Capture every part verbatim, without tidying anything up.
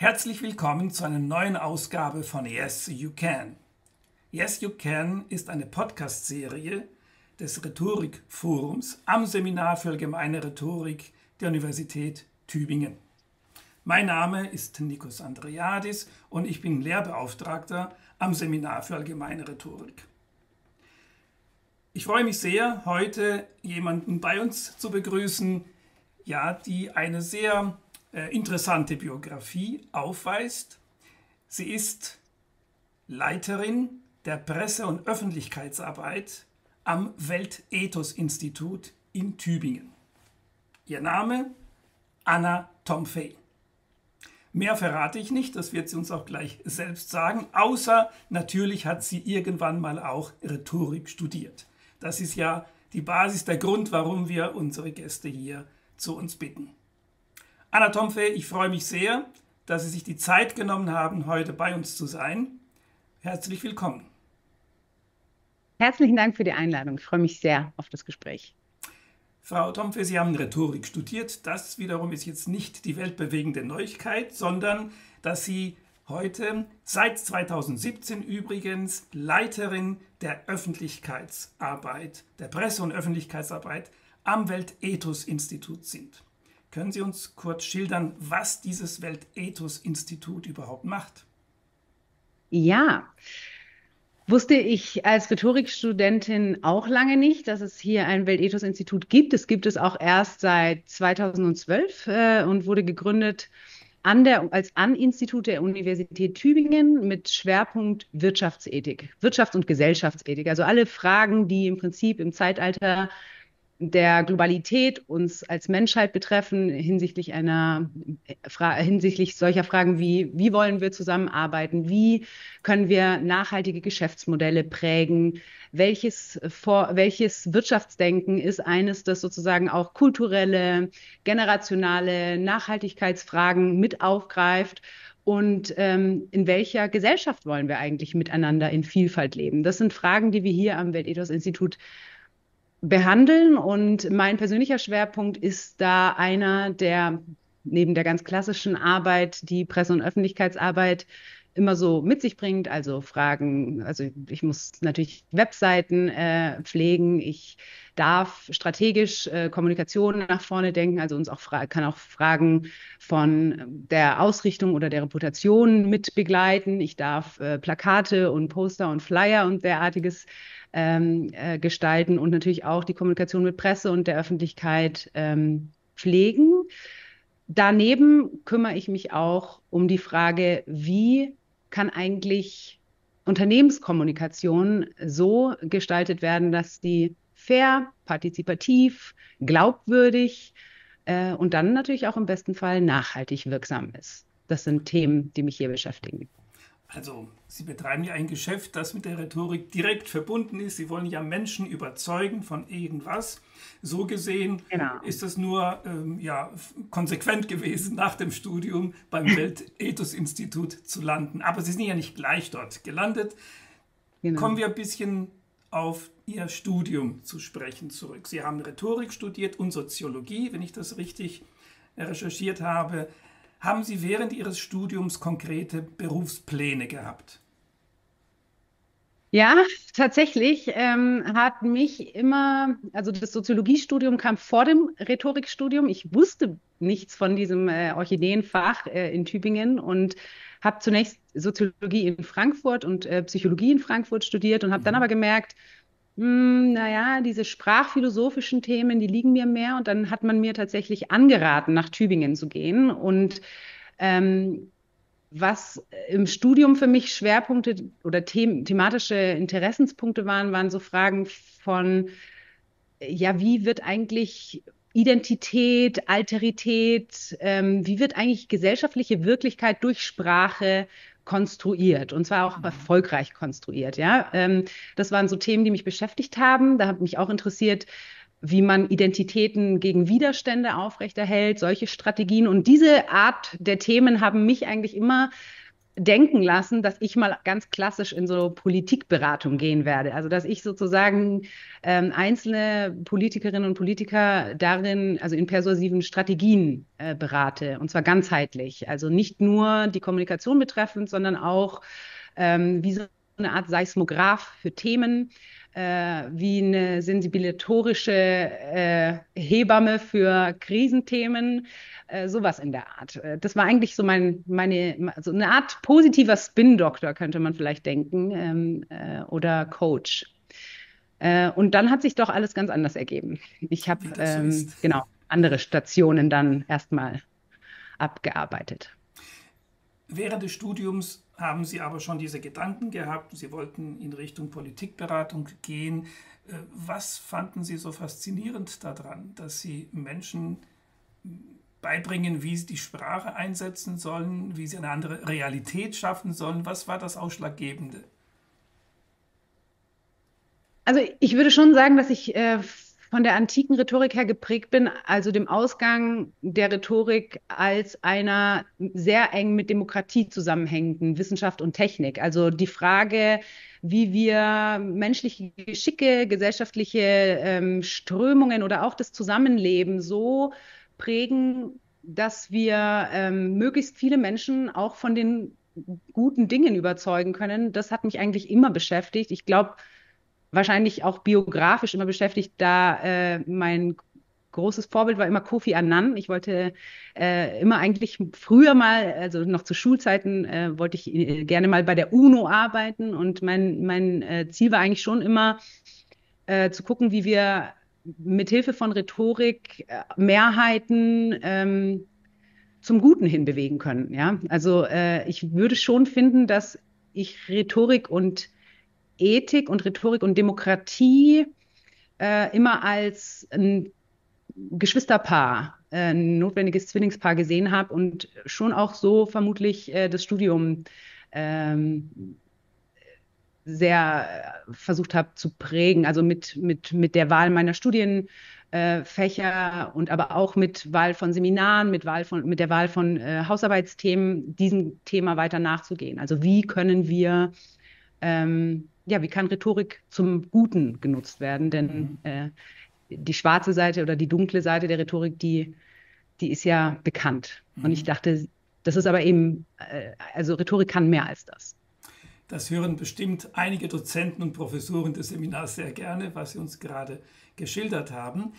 Herzlich willkommen zu einer neuen Ausgabe von Yes, You Can. Yes, You Can ist eine Podcast-Serie des Rhetorikforums am Seminar für Allgemeine Rhetorik der Universität Tübingen. Mein Name ist Nikos Andreadis und ich bin Lehrbeauftragter am Seminar für Allgemeine Rhetorik. Ich freue mich sehr, heute jemanden bei uns zu begrüßen, ja, die eine sehr äh, interessante Biografie aufweist. Sie ist Leiterin der Presse- und Öffentlichkeitsarbeit am Weltethos-Institut in Tübingen. Ihr Name? Anna Tomfey. Mehr verrate ich nicht, das wird sie uns auch gleich selbst sagen, außer natürlich hat sie irgendwann mal auch Rhetorik studiert. Das ist ja die Basis, der Grund, warum wir unsere Gäste hier zu uns bitten. Anna Tomfey, ich freue mich sehr, dass Sie sich die Zeit genommen haben, heute bei uns zu sein. Herzlich willkommen. Herzlichen Dank für die Einladung. Ich freue mich sehr auf das Gespräch. Frau Tomfey, Sie haben Rhetorik studiert. Das wiederum ist jetzt nicht die weltbewegende Neuigkeit, sondern dass Sie heute, seit zweitausendsiebzehn übrigens, Leiterin der Öffentlichkeitsarbeit, der Presse- und Öffentlichkeitsarbeit am Weltethos-Institut sind. Können Sie uns kurz schildern, was dieses Weltethos-Institut überhaupt macht? Ja, wusste ich als Rhetorikstudentin auch lange nicht, dass es hier ein Weltethos-Institut gibt. Es gibt es auch erst seit zweitausendzwölf äh, und wurde gegründet an der, als An-Institut der Universität Tübingen mit Schwerpunkt Wirtschaftsethik, Wirtschafts- und Gesellschaftsethik. Also alle Fragen, die im Prinzip im Zeitalter der Globalität uns als Menschheit betreffen, hinsichtlich einer Fra hinsichtlich solcher Fragen wie, wie wollen wir zusammenarbeiten, wie können wir nachhaltige Geschäftsmodelle prägen, welches, vor, welches Wirtschaftsdenken ist eines, das sozusagen auch kulturelle, generationale Nachhaltigkeitsfragen mit aufgreift. Und ähm, in welcher Gesellschaft wollen wir eigentlich miteinander in Vielfalt leben? Das sind Fragen, die wir hier am Weltethos-Institut behandeln. Und mein persönlicher Schwerpunkt ist da einer, der neben der ganz klassischen Arbeit, die Presse- und Öffentlichkeitsarbeit immer so mit sich bringt, also Fragen, also ich muss natürlich Webseiten äh, pflegen, ich darf strategisch äh, Kommunikation nach vorne denken, also uns auch kann auch Fragen von der Ausrichtung oder der Reputation mit begleiten, ich darf äh, Plakate und Poster und Flyer und derartiges ähm, äh, gestalten und natürlich auch die Kommunikation mit Presse und der Öffentlichkeit ähm, pflegen. Daneben kümmere ich mich auch um die Frage, wie kann eigentlich Unternehmenskommunikation so gestaltet werden, dass die fair, partizipativ, glaubwürdig äh, und dann natürlich auch im besten Fall nachhaltig wirksam ist. Das sind Themen, die mich hier beschäftigen. Also, Sie betreiben ja ein Geschäft, das mit der Rhetorik direkt verbunden ist. Sie wollen ja Menschen überzeugen von irgendwas. So gesehen Genau. ist es nur ähm, ja, konsequent gewesen, nach dem Studium beim Weltethos-Institut zu landen. Aber Sie sind ja nicht gleich dort gelandet. Genau. Kommen wir ein bisschen auf Ihr Studium zu sprechen zurück. Sie haben Rhetorik studiert und Soziologie, wenn ich das richtig recherchiert habe. Haben Sie während Ihres Studiums konkrete Berufspläne gehabt? Ja, tatsächlich ähm, hat mich immer, also das Soziologiestudium kam vor dem Rhetorikstudium. Ich wusste nichts von diesem äh, Orchideenfach äh, in Tübingen und habe zunächst Soziologie in Frankfurt und äh, Psychologie in Frankfurt studiert und habe mhm. dann aber gemerkt, mh, naja, diese sprachphilosophischen Themen, die liegen mir mehr. Und dann hat man mir tatsächlich angeraten, nach Tübingen zu gehen. Und ähm, was im Studium für mich Schwerpunkte oder them thematische Interessenspunkte waren, waren so Fragen von, ja, wie wird eigentlich Identität, Alterität, ähm, wie wird eigentlich gesellschaftliche Wirklichkeit durch Sprache konstruiert und zwar auch mhm. erfolgreich konstruiert. Ja, ähm, das waren so Themen, die mich beschäftigt haben. Da hat mich auch interessiert, wie man Identitäten gegen Widerstände aufrechterhält, solche Strategien. Und diese Art der Themen haben mich eigentlich immer denken lassen, dass ich mal ganz klassisch in so Politikberatung gehen werde. Also dass ich sozusagen ähm, einzelne Politikerinnen und Politiker darin, also in persuasiven Strategien äh, berate, und zwar ganzheitlich. Also nicht nur die Kommunikation betreffend, sondern auch ähm, wie so eine Art Seismograph für Themen, äh, wie eine sensibilitorische äh, Hebamme für Krisenthemen, äh, sowas in der Art. Äh, Das war eigentlich so mein, meine, so eine Art positiver Spin-Doktor, könnte man vielleicht denken, ähm, äh, oder Coach. Äh, und dann hat sich doch alles ganz anders ergeben. Ich habe wie das so ist. ähm, genau andere Stationen dann erstmal abgearbeitet. Während des Studiums haben Sie aber schon diese Gedanken gehabt, Sie wollten in Richtung Politikberatung gehen. Äh, Was fanden Sie so faszinierend daran, dass Sie Menschen beibringen, wie sie die Sprache einsetzen sollen, wie sie eine andere Realität schaffen sollen? Was war das Ausschlaggebende? Also ich würde schon sagen, dass ich äh, von der antiken Rhetorik her geprägt bin, also dem Ausgang der Rhetorik als einer sehr eng mit Demokratie zusammenhängenden Wissenschaft und Technik. Also die Frage, wie wir menschliche Geschicke, gesellschaftliche ähm, Strömungen oder auch das Zusammenleben so prägen, dass wir ähm, möglichst viele Menschen auch von den guten Dingen überzeugen können. Das hat mich eigentlich immer beschäftigt. Ich glaube, wahrscheinlich auch biografisch immer beschäftigt, da äh, mein großes Vorbild war immer Kofi Annan. Ich wollte äh, immer eigentlich früher mal, also noch zu Schulzeiten, äh, wollte ich äh, gerne mal bei der UNO arbeiten, und mein, mein äh, Ziel war eigentlich schon immer äh, zu gucken, wie wir mit Hilfe von Rhetorik äh, Mehrheiten ähm, zum Guten hin bewegen können. Ja? Also äh, ich würde schon finden, dass ich Rhetorik und Ethik und Rhetorik und Demokratie äh, immer als ein Geschwisterpaar, äh, ein notwendiges Zwillingspaar gesehen habe und schon auch so vermutlich äh, das Studium ähm, sehr äh, versucht habe zu prägen, also mit, mit, mit der Wahl meiner Studienfächer und aber auch mit Wahl von Seminaren, mit, Wahl von, mit der Wahl von äh, Hausarbeitsthemen, diesem Thema weiter nachzugehen. Also wie können wir ähm, ja, wie kann Rhetorik zum Guten genutzt werden? Mhm. Denn äh, die schwarze Seite oder die dunkle Seite der Rhetorik, die, die ist ja bekannt. Und ich Mhm. dachte, das ist aber eben, äh, also Rhetorik kann mehr als das. Das hören bestimmt einige Dozenten und Professoren des Seminars sehr gerne, was Sie uns gerade geschildert haben.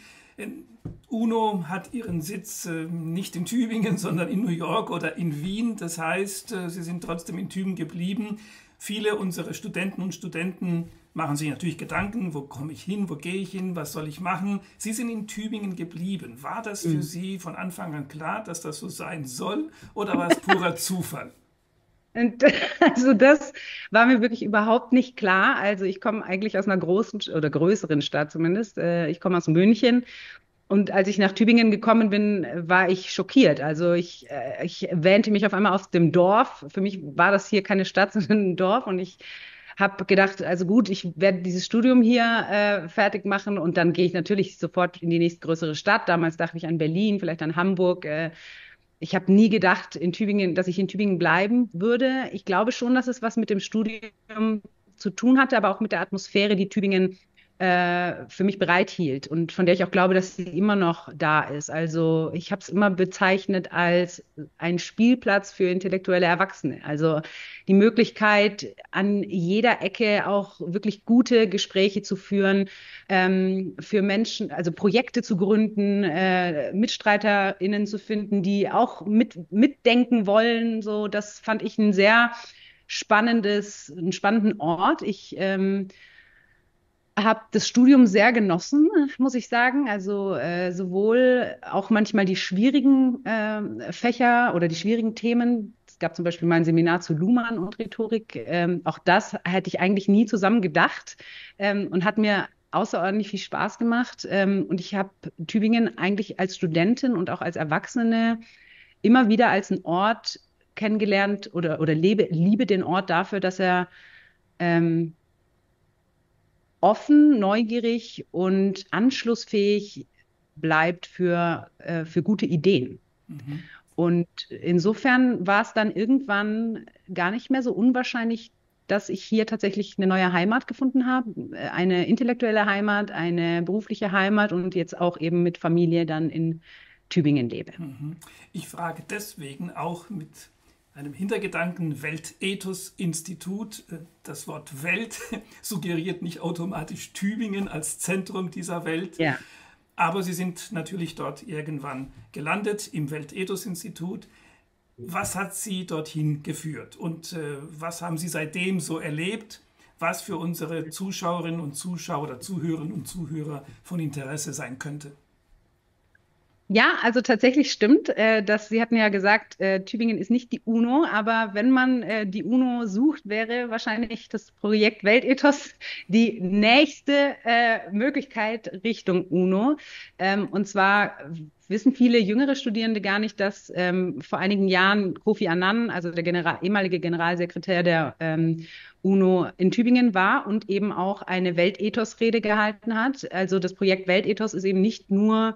UNO hat ihren Sitz äh, nicht in Tübingen, sondern in New York oder in Wien. Das heißt, äh, sie sind trotzdem in Tübingen geblieben. Viele unserer Studenten und Studenten machen sich natürlich Gedanken, wo komme ich hin, wo gehe ich hin, was soll ich machen. Sie sind in Tübingen geblieben. War das für Mhm. Sie von Anfang an klar, dass das so sein soll, oder war es purer Zufall? Und also das war mir wirklich überhaupt nicht klar. Also ich komme eigentlich aus einer großen oder größeren Stadt zumindest. Äh, Ich komme aus München. Und als ich nach Tübingen gekommen bin, war ich schockiert. Also ich, äh, ich wähnte mich auf einmal aus dem Dorf. Für mich war das hier keine Stadt, sondern ein Dorf. Und ich habe gedacht, also gut, ich werde dieses Studium hier äh, fertig machen und dann gehe ich natürlich sofort in die nächstgrößere Stadt. Damals dachte ich an Berlin, vielleicht an Hamburg. Äh, ich habe nie gedacht, in Tübingen, dass ich in Tübingen bleiben würde. Ich glaube schon, dass es was mit dem Studium zu tun hatte, aber auch mit der Atmosphäre, die Tübingen äh, für mich bereithielt und von der ich auch glaube, dass sie immer noch da ist. Also ich habe es immer bezeichnet als ein Spielplatz für intellektuelle Erwachsene. Also die Möglichkeit, an jeder Ecke auch wirklich gute Gespräche zu führen, ähm, für Menschen, also Projekte zu gründen, äh, MitstreiterInnen zu finden, die auch mit, mitdenken wollen. So, das fand ich ein sehr spannendes, einen spannenden Ort. Ich ähm, habe das Studium sehr genossen, muss ich sagen. Also äh, sowohl auch manchmal die schwierigen äh, Fächer oder die schwierigen Themen. Es gab zum Beispiel mein Seminar zu Luhmann und Rhetorik. Ähm, auch das hätte ich eigentlich nie zusammen gedacht ähm, und hat mir außerordentlich viel Spaß gemacht. Ähm, und ich habe Tübingen eigentlich als Studentin und auch als Erwachsene immer wieder als einen Ort kennengelernt oder, oder lebe, liebe den Ort dafür, dass er ähm, offen, neugierig und anschlussfähig bleibt für, äh, für gute Ideen. Mhm. Und insofern war es dann irgendwann gar nicht mehr so unwahrscheinlich, dass ich hier tatsächlich eine neue Heimat gefunden habe, eine intellektuelle Heimat, eine berufliche Heimat und jetzt auch eben mit Familie dann in Tübingen lebe. Mhm. Ich frage deswegen auch mit einem Hintergedanken Weltethos-Institut. Äh, Das Wort Welt suggeriert nicht automatisch Tübingen als Zentrum dieser Welt, Ja. aber Sie sind natürlich dort irgendwann gelandet im Weltethos-Institut. Was hat Sie dorthin geführt und äh, was haben Sie seitdem so erlebt, was für unsere Zuschauerinnen und Zuschauer oder Zuhörerinnen und Zuhörer von Interesse sein könnte? Ja, also tatsächlich stimmt, äh, dass Sie hatten ja gesagt, äh, Tübingen ist nicht die UNO, aber wenn man äh, die UNO sucht, wäre wahrscheinlich das Projekt Weltethos die nächste äh, Möglichkeit Richtung UNO. Ähm, und zwar wissen viele jüngere Studierende gar nicht, dass ähm, vor einigen Jahren Kofi Annan, also der General, ehemalige Generalsekretär der ähm, UNO in Tübingen war und eben auch eine Weltethos-Rede gehalten hat. Also das Projekt Weltethos ist eben nicht nur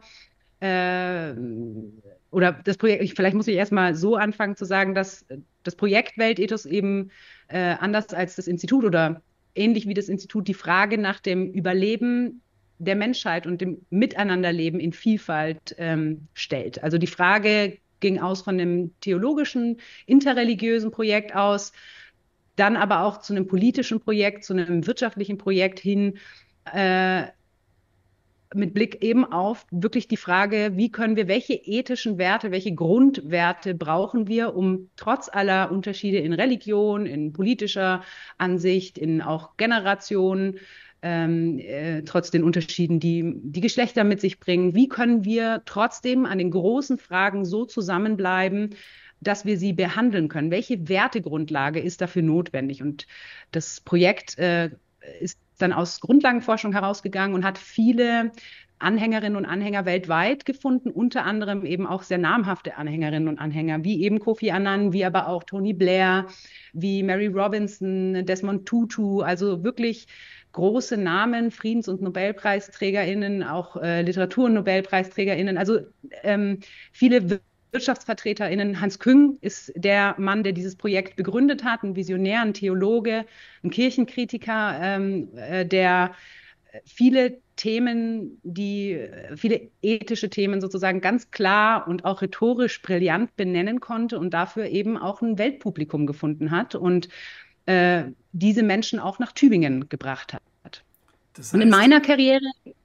äh, oder das Projekt, ich, vielleicht muss ich erstmal so anfangen zu sagen, dass das Projekt Weltethos eben äh, anders als das Institut oder ähnlich wie das Institut die Frage nach dem Überleben der Menschheit und dem Miteinanderleben in Vielfalt ähm, stellt. Also die Frage ging aus von einem theologischen, interreligiösen Projekt aus, dann aber auch zu einem politischen Projekt, zu einem wirtschaftlichen Projekt hin, äh, mit Blick eben auf wirklich die Frage, wie können wir, welche ethischen Werte, welche Grundwerte brauchen wir, um trotz aller Unterschiede in Religion, in politischer Ansicht, in auch Generationen, ähm, äh, trotz den Unterschieden, die die Geschlechter mit sich bringen, wie können wir trotzdem an den großen Fragen so zusammenbleiben, dass wir sie behandeln können? Welche Wertegrundlage ist dafür notwendig? Und das Projekt äh, ist dann aus Grundlagenforschung herausgegangen und hat viele Anhängerinnen und Anhänger weltweit gefunden, unter anderem eben auch sehr namhafte Anhängerinnen und Anhänger, wie eben Kofi Annan, wie aber auch Tony Blair, wie Mary Robinson, Desmond Tutu, also wirklich große Namen, Friedens- und NobelpreisträgerInnen, auch äh, Literatur- und NobelpreisträgerInnen, also ähm, viele WirtschaftsvertreterInnen. Hans Küng ist der Mann, der dieses Projekt begründet hat, ein Visionär, ein Theologe, ein Kirchenkritiker, ähm, äh, der viele Themen, die viele ethische Themen sozusagen ganz klar und auch rhetorisch brillant benennen konnte und dafür eben auch ein Weltpublikum gefunden hat und äh, diese Menschen auch nach Tübingen gebracht hat. Das Und in heißt, meiner Karriere,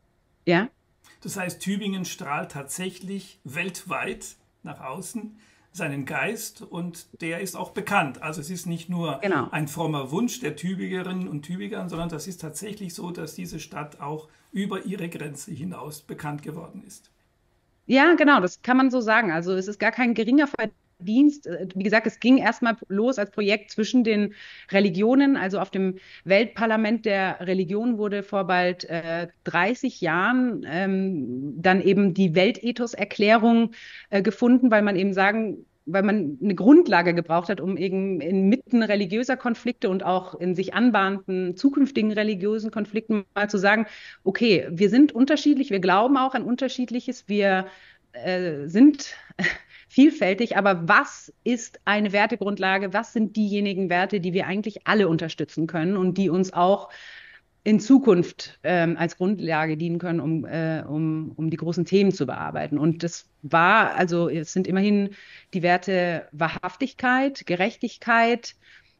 ja. das heißt, Tübingen strahlt tatsächlich weltweit nach außen seinen Geist und der ist auch bekannt. Also es ist nicht nur Genau. ein frommer Wunsch der Tübingerinnen und Tübinger, sondern das ist tatsächlich so, dass diese Stadt auch über ihre Grenze hinaus bekannt geworden ist. Ja, genau, das kann man so sagen. Also es ist gar kein geringer Verdienst. Äh, Wie gesagt, es ging erstmal los als Projekt zwischen den Religionen. Also auf dem Weltparlament der Religion wurde vor bald äh, dreißig Jahren ähm, dann eben die Weltethos-Erklärung äh, gefunden, weil man eben sagen, weil man eine Grundlage gebraucht hat, um eben inmitten religiöser Konflikte und auch in sich anbahnenden zukünftigen religiösen Konflikten mal zu sagen, okay, wir sind unterschiedlich, wir glauben auch an Unterschiedliches, wir äh, sind vielfältig, aber was ist eine Wertegrundlage? Was sind diejenigen Werte, die wir eigentlich alle unterstützen können und die uns auch in Zukunft ähm, als Grundlage dienen können, um, äh, um, um die großen Themen zu bearbeiten? Und das war, also es sind immerhin die Werte Wahrhaftigkeit, Gerechtigkeit,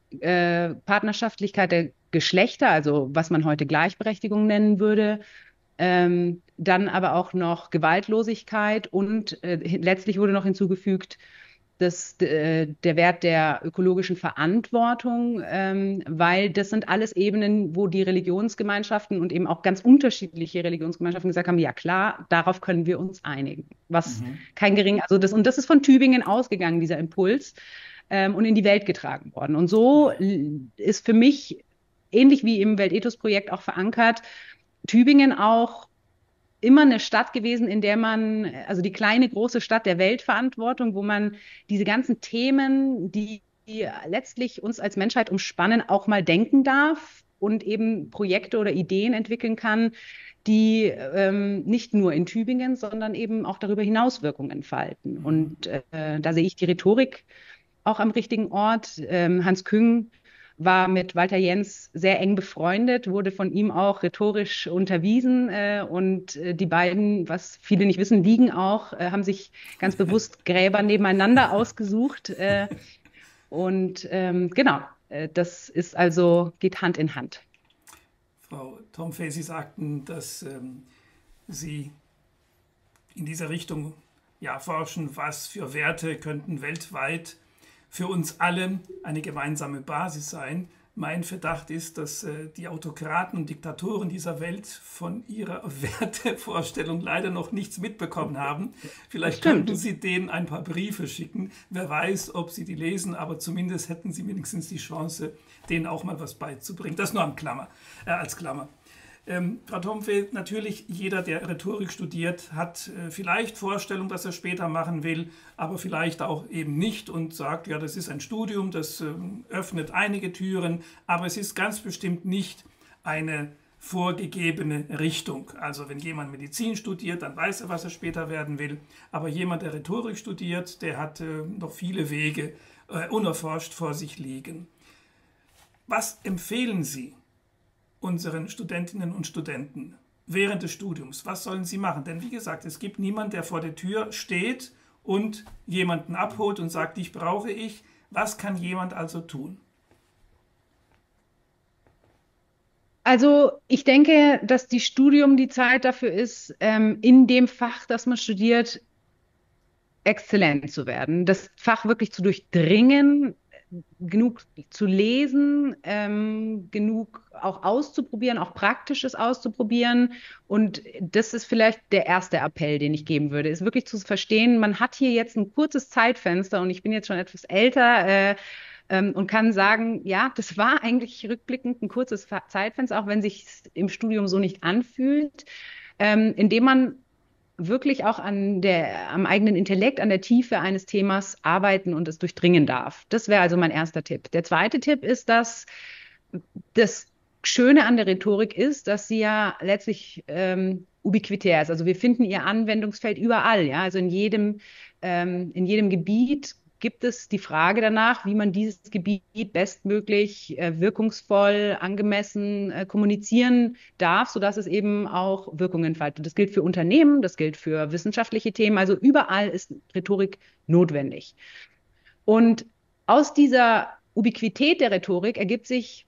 äh, Partnerschaftlichkeit der Geschlechter, also was man heute Gleichberechtigung nennen würde, ähm, dann aber auch noch Gewaltlosigkeit und äh, letztlich wurde noch hinzugefügt, dass äh, der Wert der ökologischen Verantwortung, ähm, weil das sind alles Ebenen, wo die Religionsgemeinschaften und eben auch ganz unterschiedliche Religionsgemeinschaften gesagt haben, ja klar, darauf können wir uns einigen. Was Mhm. kein gering, also das, und das ist von Tübingen ausgegangen, dieser Impuls, ähm, und in die Welt getragen worden. Und so ist für mich, ähnlich wie im Weltethos-Projekt auch verankert, Tübingen auch immer eine Stadt gewesen, in der man, also die kleine, große Stadt der Weltverantwortung, wo man diese ganzen Themen, die, die letztlich uns als Menschheit umspannen, auch mal denken darf und eben Projekte oder Ideen entwickeln kann, die ähm, nicht nur in Tübingen, sondern eben auch darüber hinaus Wirkung entfalten. Mhm. Und äh, da sehe ich die Rhetorik auch am richtigen Ort. Ähm, Hans Küng war mit Walter Jens sehr eng befreundet, wurde von ihm auch rhetorisch unterwiesen. Äh, und äh, die beiden, was viele nicht wissen, liegen auch, äh, haben sich ganz bewusst Gräber nebeneinander ausgesucht. Äh, und ähm, genau, äh, das ist also, geht Hand in Hand. Frau Tomfay, Sie sagten, dass ähm, Sie in dieser Richtung ja, forschen, was für Werte könnten weltweit für uns alle eine gemeinsame Basis sein. Mein Verdacht ist, dass äh, die Autokraten und Diktatoren dieser Welt von ihrer Wertevorstellung leider noch nichts mitbekommen haben. Vielleicht könnten Sie denen ein paar Briefe schicken. Wer weiß, ob sie die lesen, aber zumindest hätten sie wenigstens die Chance, denen auch mal was beizubringen. Das nur am Klammer, äh, als Klammer. Ähm, Frau Tomfay, natürlich jeder, der Rhetorik studiert, hat äh, vielleicht Vorstellung, was er später machen will, aber vielleicht auch eben nicht und sagt, ja, das ist ein Studium, das ähm, öffnet einige Türen, aber es ist ganz bestimmt nicht eine vorgegebene Richtung. Also wenn jemand Medizin studiert, dann weiß er, was er später werden will, aber jemand, der Rhetorik studiert, der hat äh, noch viele Wege äh, unerforscht vor sich liegen. Was empfehlen Sie unseren Studentinnen und Studenten während des Studiums? Was sollen sie machen? Denn wie gesagt, es gibt niemanden, der vor der Tür steht und jemanden abholt und sagt, dich brauche ich. Was kann jemand also tun? Also ich denke, dass die Studium die Zeit dafür ist, ähm, in dem Fach, das man studiert, exzellent zu werden, das Fach wirklich zu durchdringen, genug zu lesen, ähm, genug auch auszuprobieren, auch Praktisches auszuprobieren. Und das ist vielleicht der erste Appell, den ich geben würde, ist wirklich zu verstehen, man hat hier jetzt ein kurzes Zeitfenster und ich bin jetzt schon etwas älter, äh, ähm, und kann sagen, ja, das war eigentlich rückblickend ein kurzes Zeitfenster, auch wenn sich im Studium so nicht anfühlt, ähm, indem man wirklich auch an der, am eigenen Intellekt, an der Tiefe eines Themas arbeiten und es durchdringen darf. Das wäre also mein erster Tipp. Der zweite Tipp ist, dass das Schöne an der Rhetorik ist, dass sie ja letztlich ähm, ubiquitär ist. Also wir finden ihr Anwendungsfeld überall. Ja? Also in jedem, ähm, in jedem Gebiet gibt es die Frage danach, wie man dieses Gebiet bestmöglich äh, wirkungsvoll, angemessen äh, kommunizieren darf, sodass es eben auch Wirkung entfaltet. Das gilt für Unternehmen, das gilt für wissenschaftliche Themen. Also überall ist Rhetorik notwendig. Und aus dieser Ubiquität der Rhetorik ergibt sich,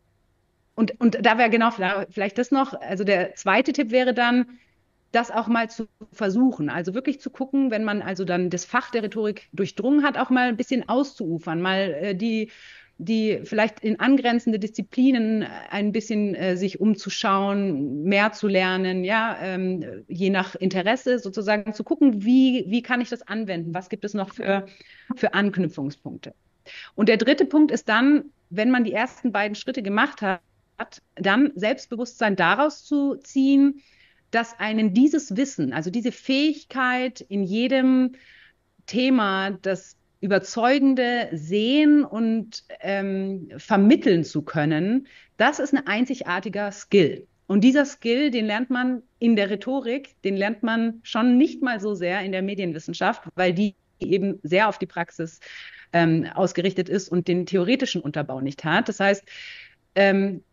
und, und da wäre genau vielleicht das noch, also der zweite Tipp wäre dann, das auch mal zu versuchen. Also wirklich zu gucken, wenn man also dann das Fach der Rhetorik durchdrungen hat, auch mal ein bisschen auszuufern, mal äh, die, die vielleicht in angrenzende Disziplinen ein bisschen äh, sich umzuschauen, mehr zu lernen, ja, ähm, je nach Interesse sozusagen zu gucken, wie, wie kann ich das anwenden, was gibt es noch für, für Anknüpfungspunkte. Und der dritte Punkt ist dann, wenn man die ersten beiden Schritte gemacht hat, dann Selbstbewusstsein daraus zu ziehen, dass einen dieses Wissen, also diese Fähigkeit in jedem Thema, das überzeugende Sehen und ähm, vermitteln zu können, das ist ein einzigartiger Skill. Und dieser Skill, den lernt man in der Rhetorik, den lernt man schon nicht mal so sehr in der Medienwissenschaft, weil die eben sehr auf die Praxis ähm, ausgerichtet ist und den theoretischen Unterbau nicht hat. Das heißt, ähm,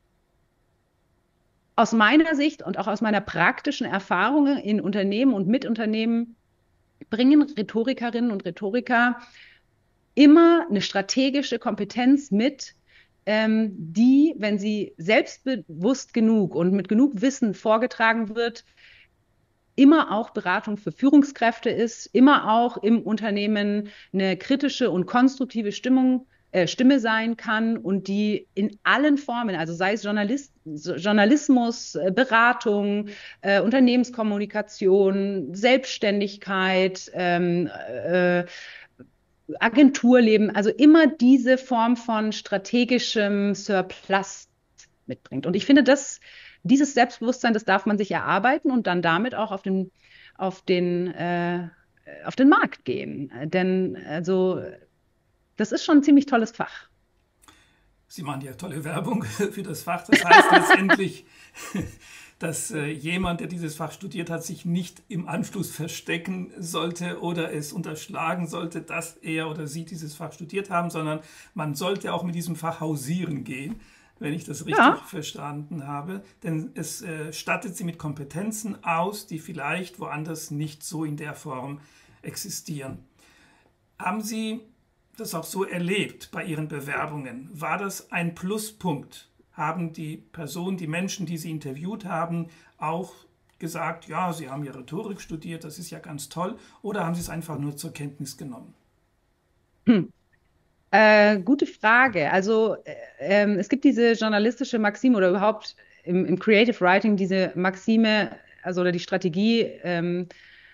aus meiner Sicht und auch aus meiner praktischen Erfahrung in Unternehmen und mit Unternehmen bringen Rhetorikerinnen und Rhetoriker immer eine strategische Kompetenz mit, ähm, die, wenn sie selbstbewusst genug und mit genug Wissen vorgetragen wird, immer auch Beratung für Führungskräfte ist, immer auch im Unternehmen eine kritische und konstruktive Stimmung äh, Stimme sein kann und die in allen Formen, also sei es Journalist, Journalismus, äh, Beratung, äh, Unternehmenskommunikation, Selbstständigkeit, ähm, äh, Agenturleben, also immer diese Form von strategischem Surplus mitbringt. Und ich finde, das, dieses Selbstbewusstsein, das darf man sich erarbeiten und dann damit auch auf den, auf den, äh, auf den Markt gehen. Denn also das ist schon ein ziemlich tolles Fach. Sie machen ja tolle Werbung für das Fach. Das heißt letztendlich, dass äh, jemand, der dieses Fach studiert hat, sich nicht im Anschluss verstecken sollte oder es unterschlagen sollte, dass er oder sie dieses Fach studiert haben, sondern man sollte auch mit diesem Fach hausieren gehen, wenn ich das richtig Ja. verstanden habe. Denn es äh, stattet sie mit Kompetenzen aus, die vielleicht woanders nicht so in der Form existieren. Haben Sie das auch so erlebt bei Ihren Bewerbungen? War das ein Pluspunkt? Haben die Personen, die Menschen, die Sie interviewt haben, auch gesagt, ja, Sie haben ja Rhetorik studiert, das ist ja ganz toll, oder haben Sie es einfach nur zur Kenntnis genommen? Hm. Äh, gute Frage. Also äh, ähm, es gibt diese journalistische Maxime oder überhaupt im, im Creative Writing diese Maxime, also oder die Strategie, ähm,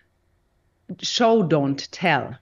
Show, don't tell.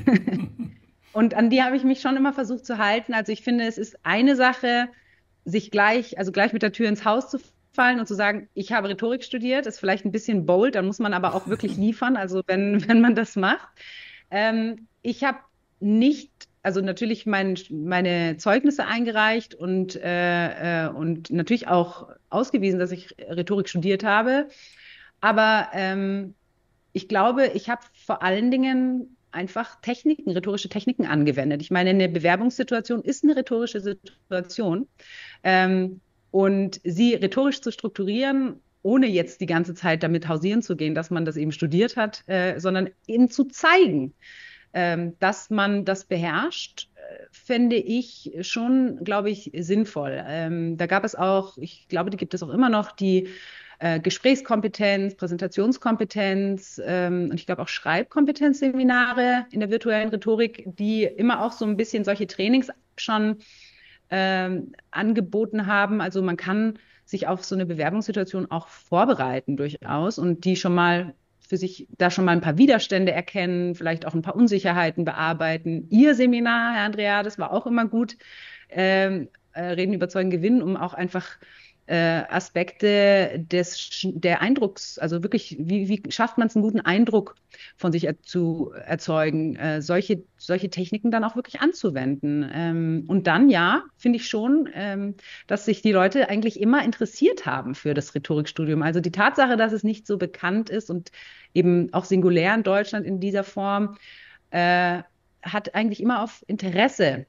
Und an die habe ich mich schon immer versucht zu halten. Also ich finde, es ist eine Sache, sich gleich, also gleich mit der Tür ins Haus zu fallen und zu sagen, ich habe Rhetorik studiert, ist vielleicht ein bisschen bold, dann muss man aber auch wirklich liefern, also wenn, wenn man das macht. Ähm, ich habe nicht, also natürlich mein, meine Zeugnisse eingereicht und, äh, äh, und natürlich auch ausgewiesen, dass ich Rhetorik studiert habe. Aber ähm, ich glaube, ich habe vor allen Dingen einfach Techniken, rhetorische Techniken angewendet. Ich meine, eine Bewerbungssituation ist eine rhetorische Situation. Ähm, und sie rhetorisch zu strukturieren, ohne jetzt die ganze Zeit damit hausieren zu gehen, dass man das eben studiert hat, äh, sondern ihnen zu zeigen, ähm, dass man das beherrscht, äh, fände ich schon, glaube ich, sinnvoll. Ähm, da gab es auch, ich glaube, die gibt es auch immer noch, die äh, Gesprächskompetenz, Präsentationskompetenz ähm, und ich glaube auch Schreibkompetenzseminare in der virtuellen Rhetorik, die immer auch so ein bisschen solche Trainings schon ähm, angeboten haben. Also man kann sich auf so eine Bewerbungssituation auch vorbereiten durchaus und die schon mal für sich da schon mal ein paar Widerstände erkennen, vielleicht auch ein paar Unsicherheiten bearbeiten. Ihr Seminar, Herr Andrea, das war auch immer gut. Ähm, äh, Reden, überzeugen, gewinnen, um auch einfach äh, Aspekte des, der Eindrucks, also wirklich, wie, wie schafft man es, einen guten Eindruck von sich er, zu erzeugen, äh, solche, solche Techniken dann auch wirklich anzuwenden. Ähm, und dann, ja, finde ich schon, ähm, dass sich die Leute eigentlich immer interessiert haben für das Rhetorikstudium. Also die Tatsache, dass es nicht so bekannt ist und eben auch singulär in Deutschland in dieser Form, äh, hat eigentlich immer auf Interesse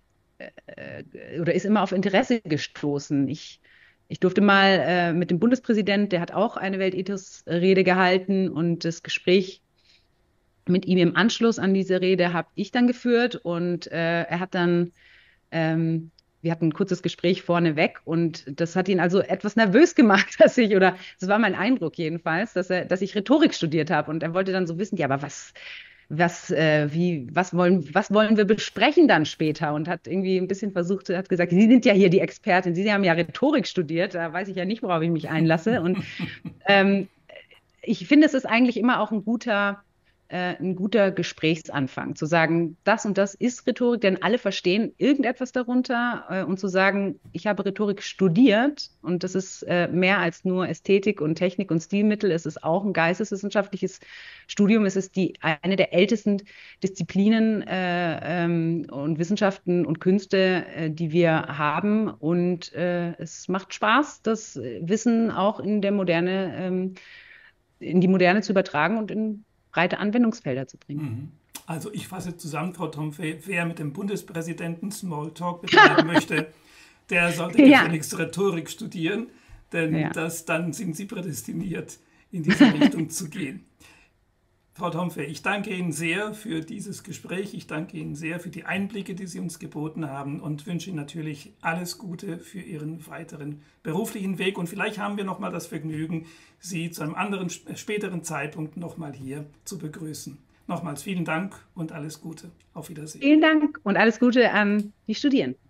äh, oder ist immer auf Interesse gestoßen. Ich Ich durfte mal äh, mit dem Bundespräsident, der hat auch eine Weltethos-Rede gehalten und das Gespräch mit ihm im Anschluss an diese Rede habe ich dann geführt und äh, er hat dann, ähm, wir hatten ein kurzes Gespräch vorneweg und das hat ihn also etwas nervös gemacht, dass ich, oder das war mein Eindruck jedenfalls, dass er, dass ich Rhetorik studiert habe und er wollte dann so wissen, ja, aber was, was, äh, wie, was wollen, was wollen wir besprechen dann später? Und hat irgendwie ein bisschen versucht, hat gesagt, Sie sind ja hier die Expertin, Sie haben ja Rhetorik studiert, da weiß ich ja nicht, worauf ich mich einlasse. Und ähm, ich finde, es ist eigentlich immer auch ein guter, äh, ein guter Gesprächsanfang, zu sagen, das und das ist Rhetorik, denn alle verstehen irgendetwas darunter äh, und zu sagen, ich habe Rhetorik studiert und das ist äh, mehr als nur Ästhetik und Technik und Stilmittel, es ist auch ein geisteswissenschaftliches Studium, es ist die, eine der ältesten Disziplinen äh, ähm, und Wissenschaften und Künste, äh, die wir haben und äh, es macht Spaß, das Wissen auch in der Moderne ähm, in die Moderne zu übertragen und in breite Anwendungsfelder zu bringen. Also ich fasse zusammen, Frau Tomfe, wer mit dem Bundespräsidenten Smalltalk betreiben möchte, der sollte Ja. gefälligst Rhetorik studieren, denn Ja. das, dann sind Sie prädestiniert, in diese Richtung zu gehen. Frau Tomfe, ich danke Ihnen sehr für dieses Gespräch. Ich danke Ihnen sehr für die Einblicke, die Sie uns geboten haben und wünsche Ihnen natürlich alles Gute für Ihren weiteren beruflichen Weg. Und vielleicht haben wir noch mal das Vergnügen, Sie zu einem anderen, späteren Zeitpunkt noch mal hier zu begrüßen. Nochmals vielen Dank und alles Gute. Auf Wiedersehen. Vielen Dank und alles Gute an die Studierenden.